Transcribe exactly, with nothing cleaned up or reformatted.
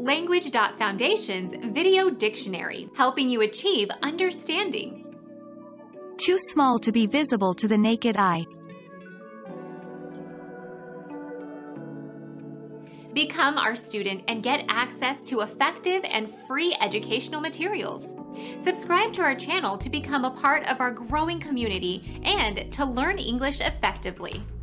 Language Foundation's Video Dictionary, helping you achieve understanding. Too small to be visible to the naked eye. Become our student and get access to effective and free educational materials. Subscribe to our channel to become a part of our growing community and to learn English effectively.